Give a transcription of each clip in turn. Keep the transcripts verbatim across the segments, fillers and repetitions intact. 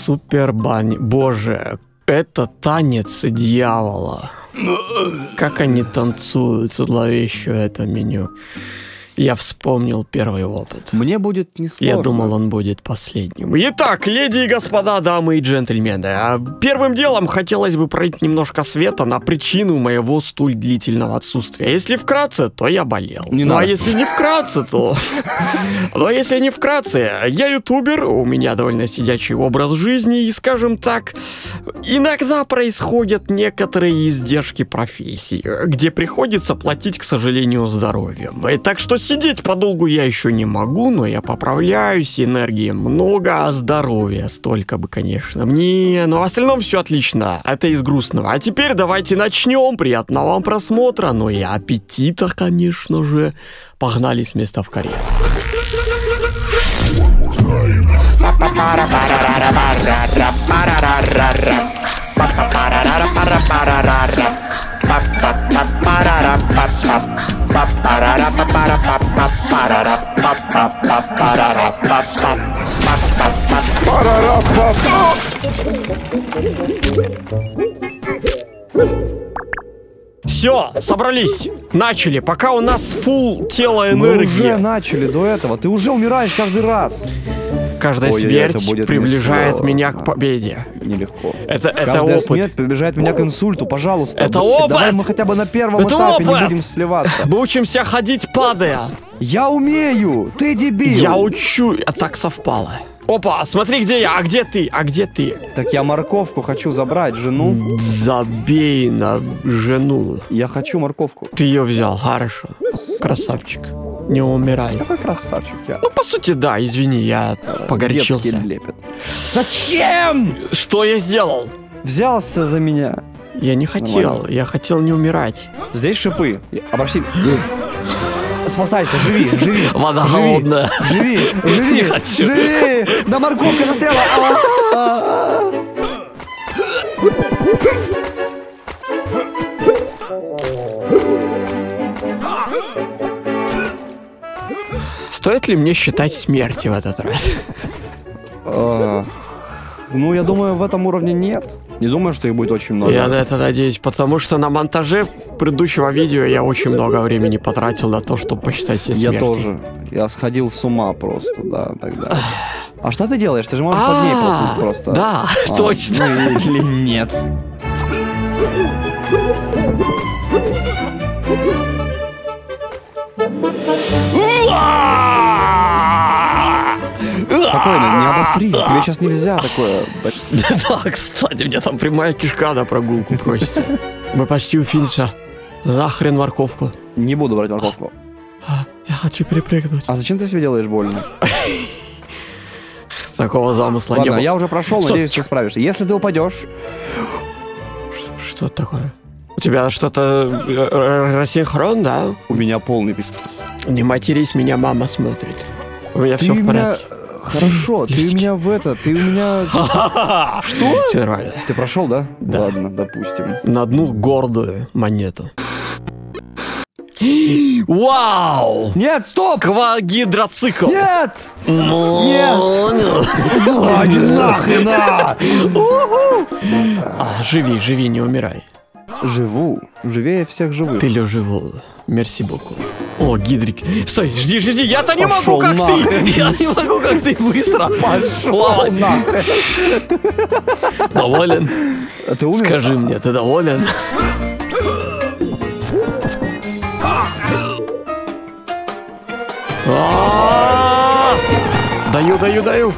Супер бани. Боже, это танец дьявола. Как они танцуют, зловеще это меню. Я вспомнил первый опыт. Мне будет несложно. Я думал, он будет последним. Итак, леди и господа, дамы и джентльмены, первым делом хотелось бы пролить немножко света на причину моего столь длительного отсутствия. Если вкратце, то я болел. Не ну надо. а если не вкратце, то... Но если не вкратце, я ютубер, у меня довольно сидячий образ жизни, и, скажем так, иногда происходят некоторые издержки профессии, где приходится платить, к сожалению, здоровьем. И так что сидеть подолгу я еще не могу, но я поправляюсь, энергии много, а здоровья столько бы, конечно, мне. Но в остальном все отлично, это из грустного. А теперь давайте начнем, приятного вам просмотра, ну и аппетита, конечно же. Погнали с места в карьеру. Все, собрались, начали. Пока у нас фул тело энергии. Мы уже начали до этого. Ты уже умираешь каждый раз. Каждая Ой, смерть это будет приближает несложно. меня к победе. Нелегко. Это, это Каждая опыт. смерть приближает меня к инсульту. Пожалуйста. Это б- опыт! Давай мы хотя бы на первом Это этапе опыт! не будем сливаться. Мы учимся ходить, падая. Я умею! Ты дебил! Я учу, а так совпало. Опа, смотри, где я, а где ты, а где ты? Так я морковку хочу забрать, жену. Забей на жену. Я хочу морковку. Ты ее взял, хорошо. Красавчик. Не умирай. Какой красавчик я. Ну, по сути, да, извини, я погорячился. Детский лепет. Зачем? Что я сделал? Взялся за меня. Я не хотел, Нормально. я хотел не умирать. Здесь шипы. Обращи. Спасайся, живи, живи. Вода живи, холодная. Живи, живи, Не хочу. живи. Да морковка застряла. А-а-а. Стоит ли мне считать смерти в этот раз? А, Ну, я думаю, в этом уровне нет. Не думаю, что их будет очень много. Я на это надеюсь, потому что на монтаже предыдущего видео я очень много времени потратил на то, чтобы посчитать все смерти. Я тоже. Я сходил с ума просто, да, тогда. А что ты делаешь? Ты же можешь под ней А, платить просто. Да, А, точно. ну, или нет. Спокойно, не обосрись, тебе сейчас нельзя такое. Да, кстати, мне там прямая кишка на прогулку просится. Мы почти у финиша. Нахрен морковку. Не буду брать морковку. Я хочу перепрыгнуть. А зачем ты себе делаешь больно? Такого замысла не Ладно, было. я уже прошел, Стоп. надеюсь, ты справишься. Если ты упадешь, Что, что такое? У тебя что-то э, э, рассинхрон, да? у меня полный пиздец. Не матерись, меня мама смотрит. У меня Ты все у в меня... порядке. Хорошо, ты у Лисички. меня в это, ты у меня... Что? Все нормально. Ты прошел, да? Да. Ладно, допустим. На одну гордую монету. Вау! Нет, стоп! Квагидроцикл! Нет! Нет! Да, иди нахрен! а! А, живи, живи, не умирай. Живу. Живее всех живых. Ты лё живу. Мерси боку. О, гидрик. Стой, жди, жди, я-то не Пошёл могу, как нахрен. ты! Я не могу, как ты, быстро! Пошел нахрен! Доволен? А ты умер? Скажи мне, ты доволен? А-а-а! Даю, даю, даю.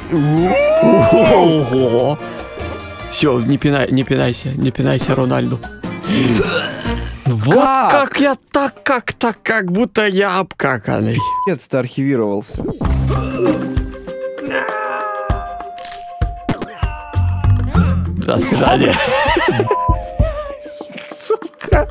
Ого. Все, не пинай, не пинайся, не пинайся, Рональду. Вот Как? как я так, как так, как будто я обкаканный. Нет, ты архивировался. До свидания. Сука.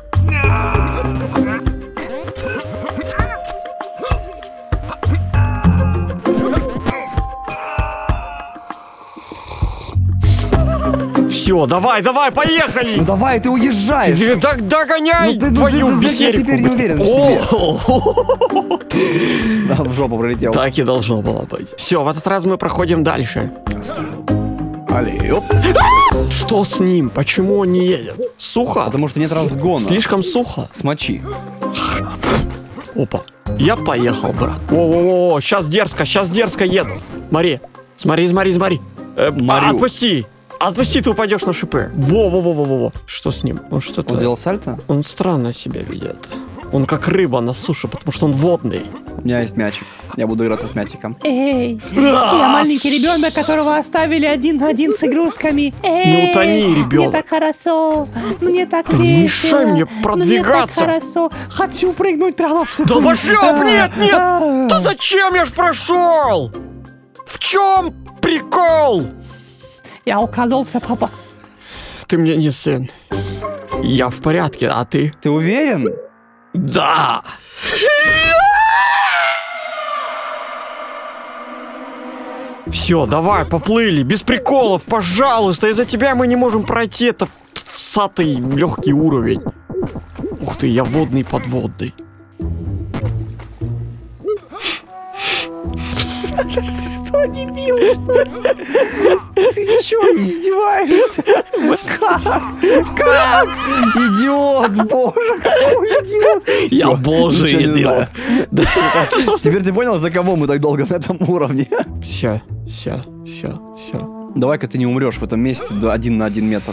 Все, давай, давай, поехали. Ну давай, ты уезжаешь! Ты так догоняй Ну ты- ну твою ты- ты- беседку. я теперь не уверен в себе. О, Да, в жопу пролетел. Так и должно было быть. Все, в этот раз мы проходим дальше. Алле, оп. Что с ним? Почему он не едет? Сухо? Потому что нет разгона. Слишком сухо. Смочи. Опа. Я поехал, брат. О-о-о, сейчас дерзко, сейчас дерзко еду. Смотри, смотри, смотри, смотри. Э, а, отпусти. Отпусти, ты упадешь на шипы. Во-во-во-во-во. Что с ним? Он что-то... Он сделал сальто? Он странно себя ведет. Он как рыба на суше, потому что он водный. У меня есть мячик. Я буду играться с мячиком. Эй, я маленький ребенок, которого оставили один на один с игрушками. Эй, не утони, ребенок. Мне так хорошо, мне так да весело. Не мешай мне продвигаться. Мне так хорошо. Хочу прыгнуть прямо в шипы. Да пошлёп, нет, нет. Да зачем я ж прошел? В чем прикол? Я укололся, папа. Ты мне не сын. Я в порядке, а ты? Ты уверен? Да. Все, давай, поплыли, без приколов, пожалуйста. Из-за тебя мы не можем пройти этот всатый легкий уровень. Ух ты, я водный подводный. Что, дебил, что? Ты чё, издеваешься? Как? Как? Идиот, боже, какой идиот. Я Всё, божий ничего не идиот. Теперь ты понял, за кого мы так долго на этом уровне? Все, все, все, все. Давай-ка ты не умрешь в этом месте до один на один метр.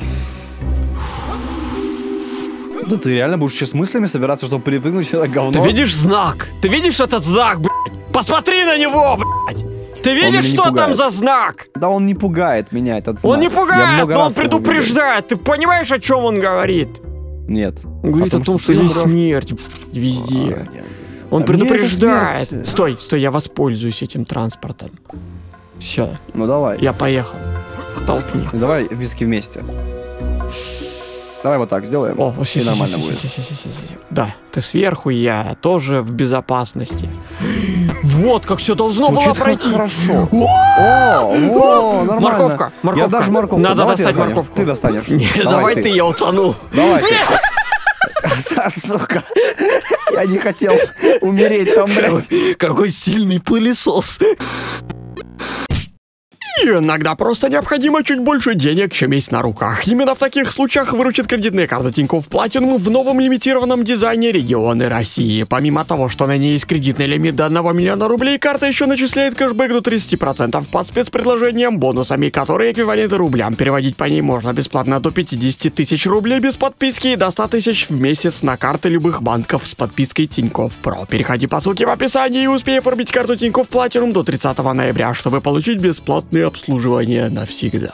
Да ты реально будешь сейчас с мыслями собираться, чтобы перепрыгнуть это говно? Ты видишь знак? Ты видишь этот знак, блядь? Посмотри на него, блядь! Ты видишь, что там за знак? Да он не пугает меня, этот знак. Он не пугает, но он раз его предупреждает. Ты понимаешь, о чем он говорит? видел. Нет. Он говорит о том, что ты здесь умрёшь. смерть везде. А, нет. Он А предупреждает. мне это смерть. Стой, стой, я воспользуюсь этим транспортом. Все, Ну давай. я поехал. Толкни. Ну, давай виски вместе. Давай вот так сделаем. О, и все, нормально будет. Да, ты сверху, я тоже в безопасности. Вот как все должно было Звучит пройти. хорошо. О, о, нормально. Морковка, морковка. Я даже морковку. Надо Давай ты достать достанешь. морковку. Ты достанешь. Нет, давай ты, я утону. Давай ты. Сука. Я не хотел умереть там, блядь. Какой сильный пылесос. И иногда просто необходимо чуть больше денег, чем есть на руках. Именно в таких случаях выручит кредитная карта Тинькофф Platinum в новом лимитированном дизайне регионы России. Помимо того, что на ней есть кредитный лимит до одного миллиона рублей, карта еще начисляет кэшбэк до тридцати процентов по спецпредложениям, бонусами, которые эквиваленты рублям. Переводить по ней можно бесплатно до пятидесяти тысяч рублей без подписки и до ста тысяч в месяц на карты любых банков с подпиской Тинькофф Про. Переходи по ссылке в описании и успей оформить карту Тинькофф Platinum до тридцатого ноября, чтобы получить бесплатный обслуживание навсегда.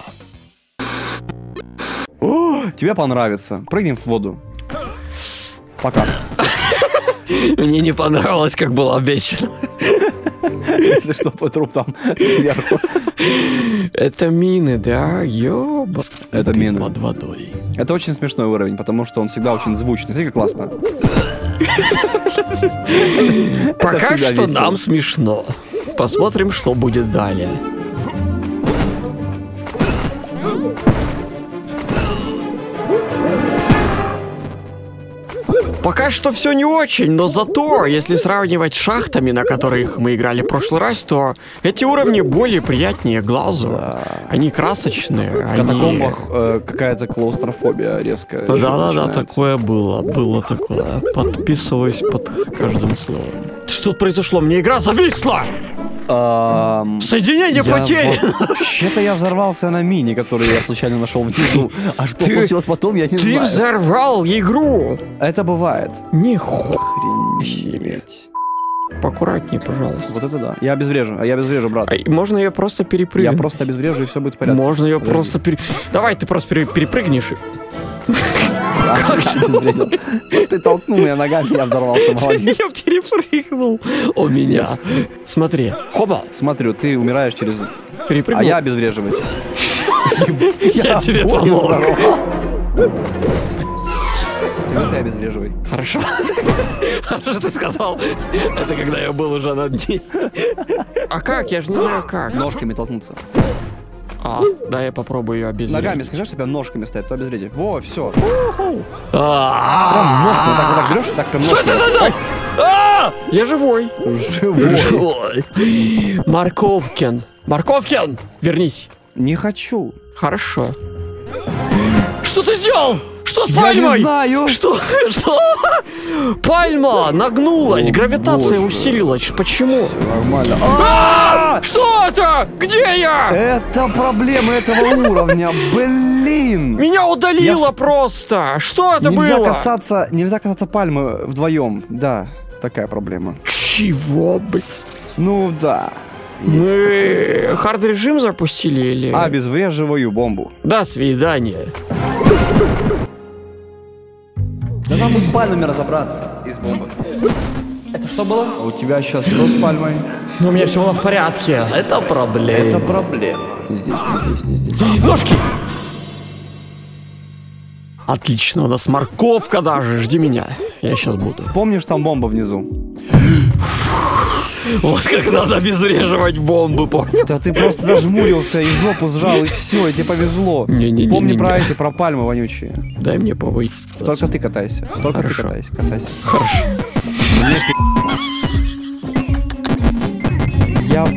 О, тебе понравится. Прыгнем в воду. Пока. Мне не понравилось, как было обещано. Если что, твой труп там сверху. Это мины, да? Ёба. Это Ты мины. под водой. Это очень смешной уровень, потому что он всегда очень звучный. Смотри, как классно. Пока всегда что весело. нам смешно. Посмотрим, что будет далее. Пока что все не очень, но зато, если сравнивать с шахтами, на которых мы играли в прошлый раз, то эти уровни более приятнее глазу. Да. Они красочные. В они... катакомбах э, какая-то клаустрофобия резкая. Да-да-да, такое было, было такое. Подписываюсь под каждым словом. Что произошло? Мне игра зависла! Эм, Соединение я потеряно! вот- Вообще-то я взорвался на мини, который я случайно нашел внизу. А что Ты- случилось потом, я не Ты знаю. взорвал игру! Это бывает. Нихуя. Охренеть. Поаккуратнее, пожалуйста. Вот это да. Я обезврежу, а я обезврежу, брат. А, можно ее просто Я перепрыгнуть? просто обезврежу, и все будет в порядке. Можно ее Подожди. просто пере... Давай, ты просто пере- перепрыгнешь. и- Да, я обезвредил. Вот ты толкнул меня ногами, я взорвался, молодец. Я перепрыгнул. У меня. Смотри. Хоба. Смотрю, ты умираешь через... Перепрыгнул. А я обезвреживаю. Я тебе понял, помог. взорвал. Ты ты обезвреживай. Хорошо. Хорошо ты сказал. Это когда я был уже на дне. А как? Я же не знаю как. Ножками толкнуться. А, да, я попробую ее обезвредить. Ногами скажи, что прям ножками стоят, то обезвредишь. Во, все. А, Прям ножку вот так вот так берешь, и так прям Стой, стой, ножками. стой, стой! А! Я живой. Живой. Живой. Морковкин. Морковкин! Вернись. Не хочу. Хорошо. Что ты сделал? Что с Я пальмой? не знаю. Что? Что? Пальма нагнулась, О, гравитация боже. усилилась. Почему? Нормально. А! Что это? Где я? Это проблема этого уровня. Блин. Меня удалило Я ж- просто. Что это Нельзя было? касаться, нельзя касаться пальмы вдвоем. Да, такая проблема. Чего, блин? Ну да. Мы хард-режим запустили или... Обезвреживаю бомбу. До свидания. Да нам бы с пальмами разобраться из бомбы. Это что было? А у тебя сейчас что с пальмой? Ну, у меня все было в порядке. Это проблема. Это проблема. Не здесь, не здесь, не здесь. Ножки! Отлично, у нас морковка даже. Жди меня. Я сейчас буду. Помнишь, там бомба внизу? Вот как надо обезвреживать бомбы, понял? Да ты просто зажмурился и жопу сжал, и все, и тебе повезло. Не-не-не-не-не. Помни про эти, про пальмы вонючие. Дай мне повыть. Только ты катайся. Только Хорошо. ты катайся, касайся. Хорошо. Мне пи***. Я...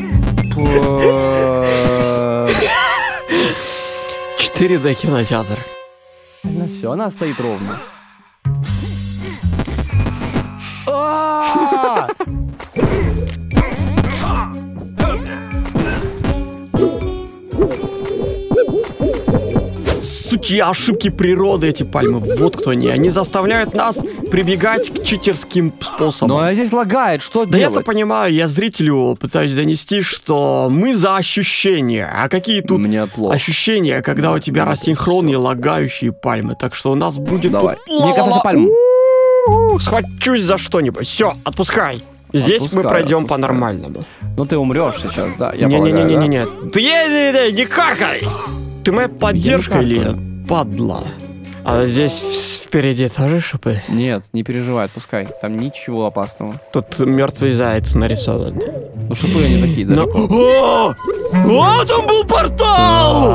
четыре дэ кинотеатр. Все, она стоит ровно. А! Сучьи ошибки природы эти пальмы. Вот кто они. Они заставляют нас прибегать к читерским способам. Но здесь лагает, что Да я-то делать? понимаю, я зрителю пытаюсь донести, что мы за ощущения. А какие тут Мне плохо. ощущения, когда у тебя рассинхронные лагающие пальмы? Так что у нас будет Давай. тут... Не касайся пальм. У-у-у, схвачусь за что-нибудь. Все, отпускай. Здесь мы Отпускаю, пройдем отпускаю. по-нормальному. Ну ты умрешь сейчас, да? Я полагаю, да? Не-не-не-не-не. Ты не, не, не каркай! Ты моя поддержка или падла? А здесь в- впереди тоже шипы? Нет, не переживай, отпускай. Там ничего опасного. Тут мертвый заяц нарисован. Ну шипы они такие, да? Но... О! О, там был портал!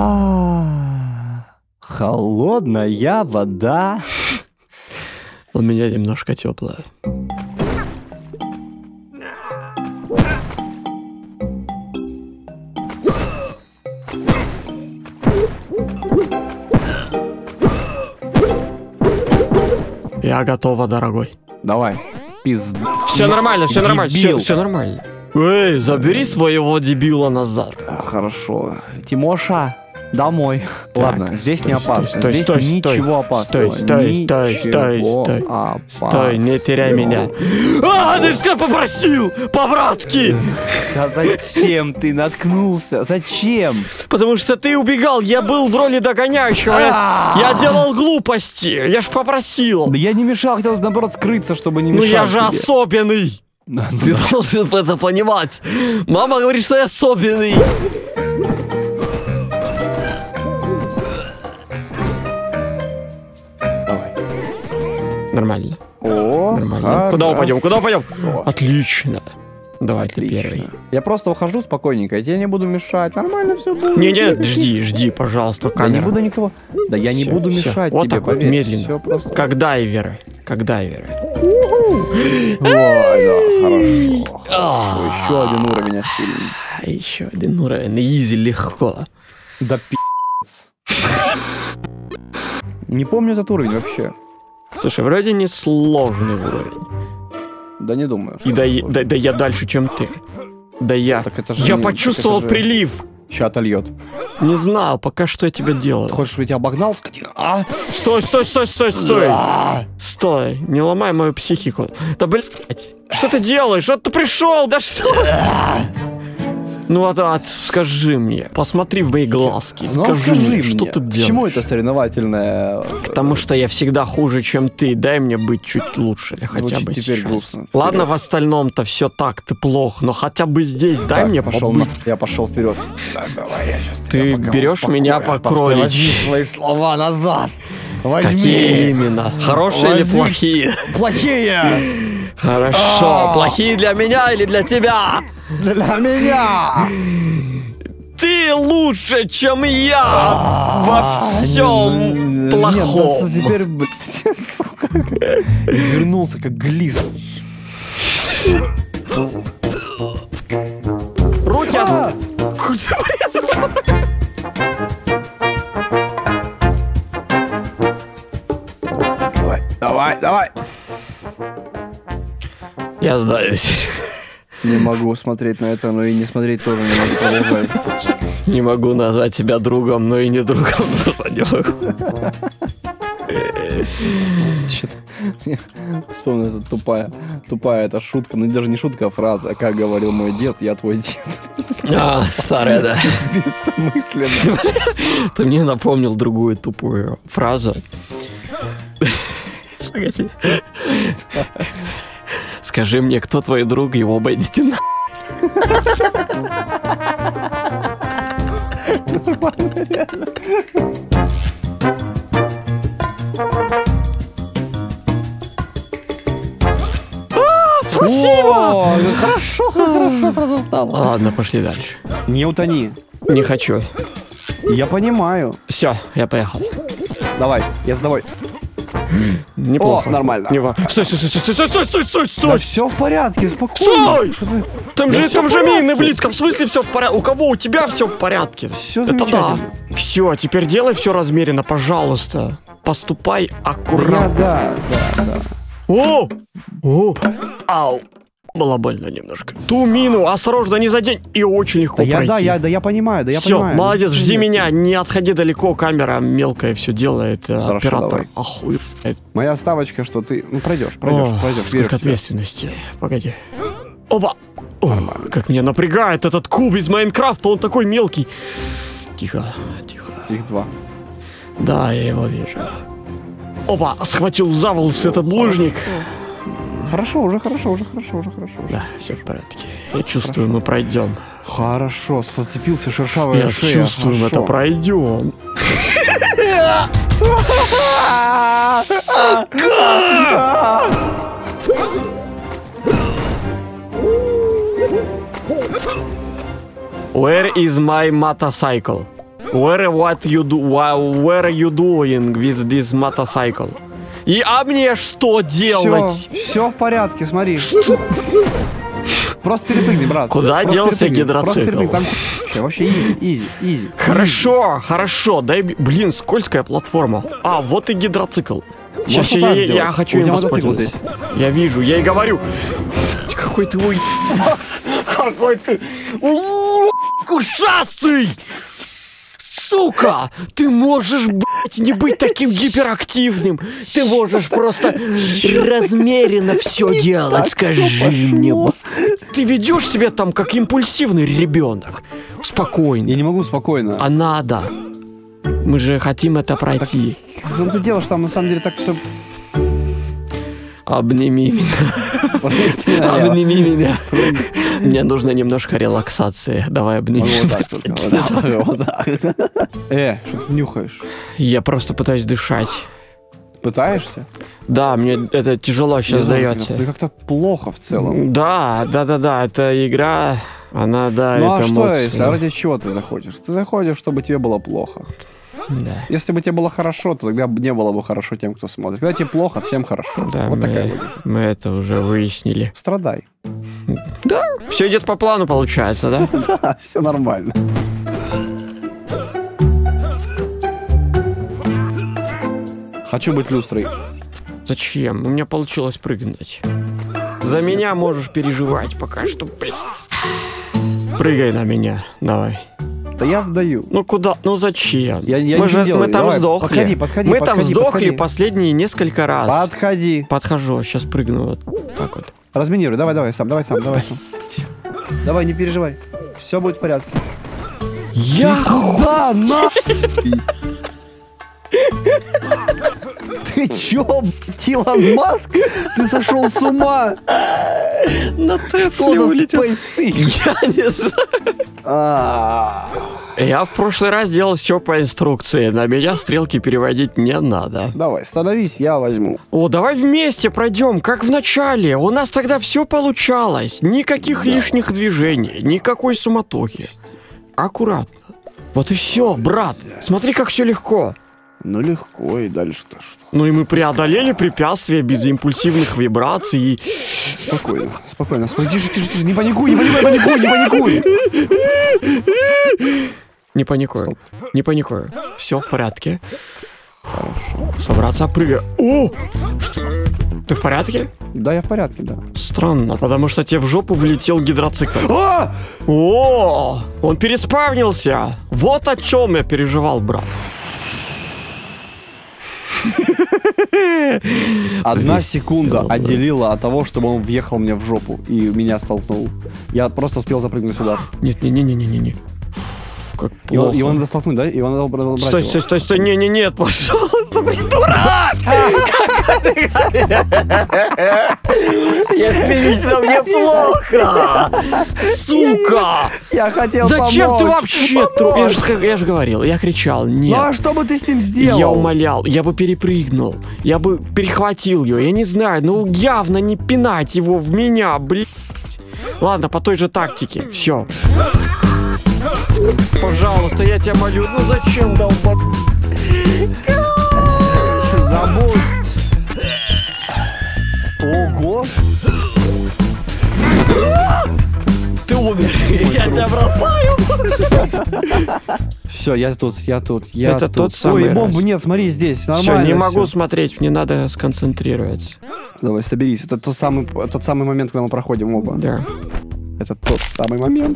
Холодная вода. У меня немножко теплая. Я готова, дорогой. Давай. Пизд... Все нормально, все нормально, все, Дебил. все нормально. Эй, забери своего дебила назад. А, хорошо. Тимоша, домой. Так, Ладно, здесь стой, не опасно. стой, здесь стой, ничего стой, опасного. стой, стой, стой, стой, Ничего стой. опасного. Стой, не теряй меня. А, ты что попросил? По-братски! Да зачем ты наткнулся? Зачем? Потому что ты убегал, я был в роли догоняющего. Я, я делал глупости, я ж попросил. Да я не мешал, хотел наоборот скрыться, чтобы не Ну мешать я же тебе. особенный. Ты должен это понимать. Мама говорит, что я особенный. Давай. Нормально, О, нормально. Куда упадем? Куда упадем? Хорошо. Отлично. Давай ты Отлично. первый. Я просто ухожу спокойненько, я тебе не буду мешать. Нормально все будет. Не-не, жди, жди, пожалуйста, Я не камера. буду никого. Да я не Всё, буду всё. мешать Вот тебе, так вот, поверь. медленно. Все просто. Как дайверы. Как дайверы. Ой, да, хорошо. хорошо. Еще один уровень осилен. А еще один уровень. Изи, легко. Да пи***ц. Не помню этот уровень вообще. Слушай, вроде не сложный уровень. Да не думаю. И да, я- да, да я дальше, чем ты. Да я. Так это же Я не- почувствовал так это же- прилив. Ща отольет. Не знаю, пока что я тебя делаю. Ты хочешь, чтобы я тебя обогнал, скотина? А? Стой, стой, стой, стой, стой. А! Стой, не ломай мою психику. Да блять, что ты делаешь? Вот ты пришел, да что? Ну, а, а, скажи мне, посмотри в мои глазки, Ну, а скажи, скажи мне, мне, что ты делаешь. Почему это соревновательное? Потому что я всегда хуже, чем ты. Дай мне быть чуть лучше, хотя Звучит бы теперь сейчас. грустно. Ладно, Вперед. в остальном-то все так, ты плох, но хотя бы здесь дай Так, мне пошел побыть. на... Я пошел вперед. Да, давай, я сейчас Ты берешь меня по кроличьи. Возьми свои слова назад. Возьми. Какие именно? Хорошие или Возьми. плохие? Плохие. Хорошо, А. плохие для меня или для тебя? Для меня. Ты лучше, чем я во всем Нет, плохом. да теперь, блядь, сука, извернулся как глист. Руки от... Давай. Я сдаюсь. Не могу смотреть на это, но и не смотреть тоже не могу продолжать. Не могу назвать себя другом, но и не другом. Не могу. Что-то... Вспомнил, это тупая, тупая эта шутка. Ну, даже не шутка, а фраза. А как говорил мой дед, я твой дед. А, старая, да. Бессмысленно. Ты мне напомнил другую тупую фразу. Погоди. Скажи мне, кто твой друг, его обойдите на... Нормально, реально. Спасибо! О, хорошо, хорошо сразу стало. Ладно, пошли дальше. Не утони. Не хочу. Я понимаю. Все, я поехал. Давай, я с тобой. Неплохо. О, нормально. Не... Стой, стой, стой, стой, стой, стой, стой, стой, стой. Да все в порядке, спокойно. Стой! Что ты... Там Да же, всё там в же порядке. мины близко. В смысле все в порядке? У кого? У тебя все в порядке. Все Это да. замечательно. Все, теперь делай все размеренно, пожалуйста. Поступай Я, аккуратно. да, да, да. О! О! Ау! Было больно немножко. Ту мину осторожно не задень. И очень легко Да я, пройти. да, я, да, я понимаю, да, я Все, понимаю. молодец, Ну, жди конечно. меня, не отходи далеко, камера мелкая все делает, Хорошо, оператор давай. охуевает. Моя ставочка, что ты, ну, пройдешь, пройдешь, О, пройдешь. верю сколько в тебя. ответственности. Погоди. Опа! О, как меня напрягает этот куб из Майнкрафта, он такой мелкий. Тихо, тихо. Их два. Да, я его вижу. Опа, схватил за волосы этот булыжник. Хорошо, уже хорошо, уже хорошо, уже хорошо. Уже. Да, все в порядке. Я чувствую, мы пройдем. Хорошо, зацепился шершавая Я шея. чувствую, мы хорошо. это пройдем. Where is my motorcycle? Where what you do? Where are you doing with this motorcycle? И а мне что делать? Все, все в порядке, смотри. Просто перепрыгни, брат. Куда Просто делся перепрыгни, гидроцикл? Просто перепрыгни, там вообще, вообще изи, изи, изи. Хорошо, хорошо. Дай, б- блин, скользкая платформа. А, вот и гидроцикл. Сейчас Можешь вот я, так я- сделать? я хочу У им тебя мотоцикл воспользоваться. Я вижу, я и говорю. Какой ты ой... Какой ты ужасный! Сука! Ты можешь, блядь, не быть таким гиперактивным. Ты можешь просто размеренно все делать, скажи мне. б- Ты ведешь себя там как импульсивный ребенок. Спокойно. Я не могу спокойно. А надо. Мы же хотим это пройти. В том-то дело, что там на самом деле так все... Обними меня. Обними меня. Мне нужно немножко релаксации. Давай обними. Вот так только. Вот так, вот так. Э, что ты нюхаешь? Я просто пытаюсь дышать. Пытаешься? Да, мне это тяжело сейчас дается. Да как-то плохо в целом. Да, да, да, да. Это игра, она, да, Ну а это что, эмоции. если, а ради чего ты заходишь? Ты заходишь, чтобы тебе было плохо. Да. Если бы тебе было хорошо, то тогда не было бы хорошо тем, кто смотрит. Когда тебе плохо, всем хорошо. Да, вот мы, такая логика. мы это уже выяснили. Страдай. Да, все идет по плану, получается, да? Да, все нормально. Хочу быть люстрой. Зачем? У меня получилось прыгнуть. За меня можешь переживать пока что. блин. Прыгай на меня, давай. Да я вдаю. Ну куда? Ну зачем? Я- я мы не же делаю. мы там Давай, сдохли. подходи, подходи, мы там подходи, сдохли подходи. последние несколько раз. Подходи. Подхожу, сейчас прыгну вот так вот. Разминируй. Давай, давай, сам, давай сам, давай сам. Давай, не переживай. Все будет в порядке. Я Куда на? Ты чё, блядь, Илон Маск? Ты сошел с ума? на Что Тесле за улетел. SpaceX? Я не знаю. А, Я в прошлый раз делал все по инструкции. На меня стрелки переводить не надо. Давай, становись, я возьму. О, давай вместе пройдем, как в начале. У нас тогда все получалось. Никаких лишних движений, никакой суматохи. Аккуратно. Вот и все, брат. Смотри, как все легко. Ну легко, и дальше-то что? Ну и мы преодолели препятствия без импульсивных вибраций. И... Спокойно, спокойно, спокойно. Тише, тише, тише, не паникуй, не паникуй, не паникуй, не паникуй. Не паникую. Стоп. Не паникую. Все в порядке. Хорошо. Собраться, прыгай. О! Что? Ты в порядке? Да, я в порядке, да. Странно, потому что тебе в жопу влетел гидроцикл. А! О, он переспавнился. Вот о чем я переживал, брат. Одна секунда отделила от того, чтобы он въехал мне в жопу и меня столкнул. Я просто успел запрыгнуть сюда. Нет, не, не, не, не, не, не. Как И он, плохо. его надо столкнуть, да? Его надо брать. Стой, его. стой, стой, стой, не, не, нет, пожалуйста, блин, дурак! Я смеюсь, но мне плохо! Сука! Я хотел Зачем помочь. ты вообще труп? Я же, я же говорил, я кричал, Ну нет. а что бы ты с ним сделал? Я умолял, я бы перепрыгнул, я бы перехватил ее, я не знаю, ну явно не пинать его в меня, блин. Ладно, по той же тактике, все. Пожалуйста, я тебя молю, ну зачем долбоб? Забудь. Ого. Ты умер, я тебя бросаю. Все, я тут, я тут, я Это тут. тот самый Ой, бомбы раз. нет, смотри, здесь, нормально. Все, не могу всё. смотреть, мне надо сконцентрироваться. Давай, соберись. Это тот самый, тот самый момент, когда мы проходим оба. Да. Это тот самый момент.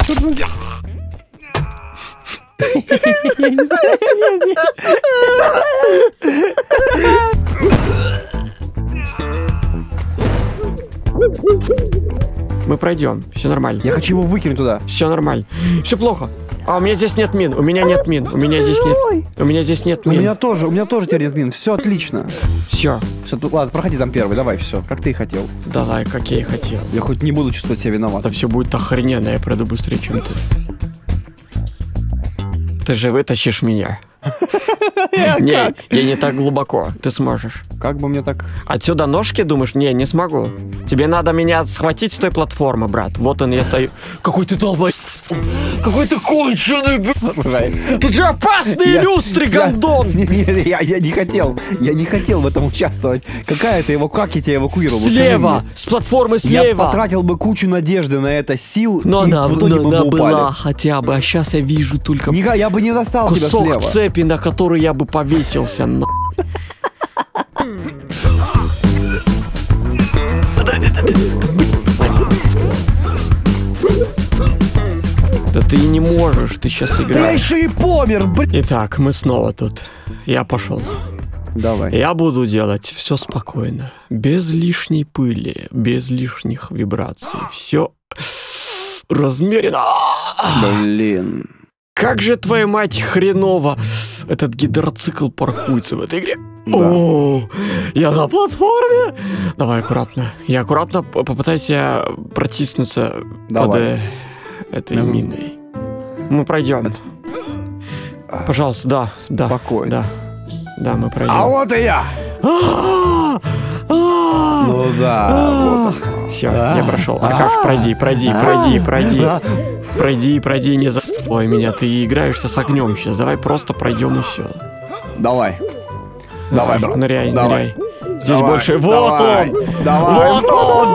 Мы пройдем, все нормально. Я хочу его выкинуть туда. Все нормально. Все плохо. А у меня здесь нет мин, у меня нет мин, у меня здесь нет. У меня здесь нет У мин. меня тоже, у меня тоже теперь нет мин. Все отлично. Все, Все, ладно, проходи там первый, давай, все, как ты и хотел. давай, как я и хотел. Я хоть не буду чувствовать себя Это виноватым. все будет охрененно, я пройду быстрее, чем ты. Ты же вытащишь меня. Не, я не так глубоко, ты сможешь. Как бы мне так... Отсюда ножки, думаешь? Не, не смогу. Тебе надо меня схватить с той платформы, брат. Вот он, я стою. Какой ты долбой... Какой ты конченый, б***ь. Слушай, Тут же опасные Я- люстры, я- гондон! Не, не, не, я, я не хотел, я не хотел в этом участвовать. Какая ты его, как я тебя эвакуировал? Вот скажи Слева! мне. С платформы Я слева! потратил бы кучу надежды на это, сил, Но и она, в итоге но мы бы она упали. была хотя бы, а сейчас я вижу только Ника, я бы не достал тебя кусок слева. цепи, на который я бы повесился, на. Да ты и не можешь, ты сейчас Да я играешь. еще и помер, блин. Итак, мы снова тут. Я пошел. Давай. Я буду делать все спокойно, без лишней пыли, без лишних вибраций. Все размеренно. Блин. Как же, твою мать, хреново этот гидроцикл паркуется в этой игре. Да. О, я на платформе. Давай аккуратно. Я аккуратно п- попытаюсь я протиснуться Давай. под э, этой Я- миной. Мы пройдем. Пожалуйста, да, да. Спокойно. Да, да, мы пройдем. А вот и я. А-а-а! А-а-а! Ну да, вот он. Все, я прошел. Аркаш, пройди, пройди, пройди, пройди. Пройди, пройди, не за... Ой, меня, ты играешься с огнем сейчас. Давай просто пройдем и все. Давай. Давай, брат. Ныряй, Давай. ныряй. Здесь Давай, больше... Вот давай, он! Давай. Вот он!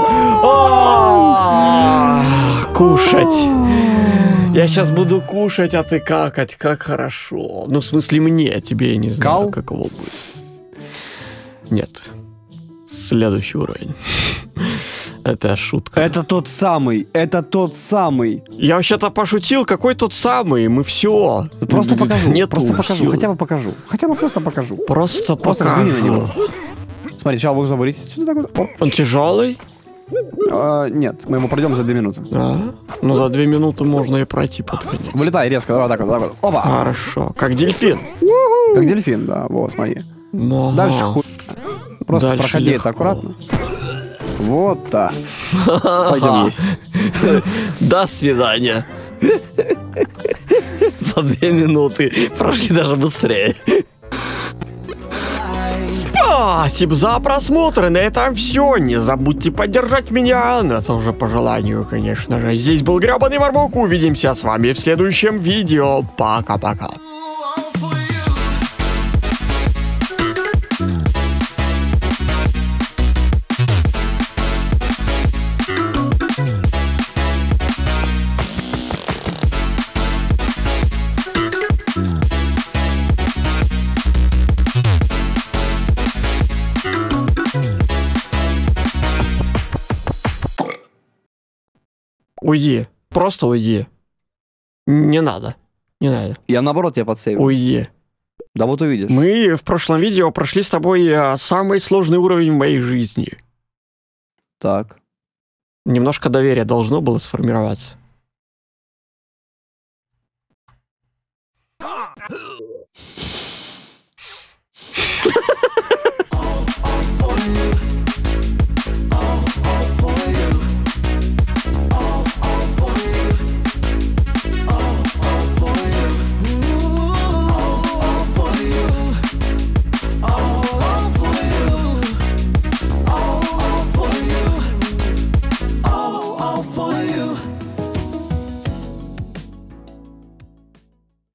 А, Кушать. Я сейчас буду кушать, а ты какать. Как хорошо. Ну, в смысле, мне, тебе я не знаю, Кал? каково будет. Нет. Следующий уровень. Это шутка. Это тот самый, это тот самый. Я вообще-то пошутил, какой тот самый, мы все. Просто покажу, Нет, просто покажу, хотя бы покажу. Хотя бы просто покажу. Просто, Просто покажу. взгляни на него. Смотри, сейчас можно вылететь сюда так вот. Оп. Он тяжелый? А, нет, мы его пройдем за две минуты. Да. Ну, за две минуты можно и пройти под конец. Вылетай резко, давай так вот, так вот. Опа! Хорошо. Как дельфин. Как дельфин, да, вот, смотри. Ага. Дальше хуй. Просто Дальше проходи легко. это аккуратно. Вот так. Пойдем есть. До свидания. За две минуты прошли даже быстрее. Спасибо за просмотр, и на этом все. Не забудьте поддержать меня, но это уже по желанию, конечно же. Здесь был Гребаный Варбук, увидимся с вами в следующем видео. Пока-пока. Уйди. Просто уйди. Не надо. Не надо. Я наоборот тебя подсейвил. Уйди. Да вот увидишь. Мы в прошлом видео прошли с тобой а, самый сложный уровень в моей жизни. Так. Немножко доверия должно было сформироваться.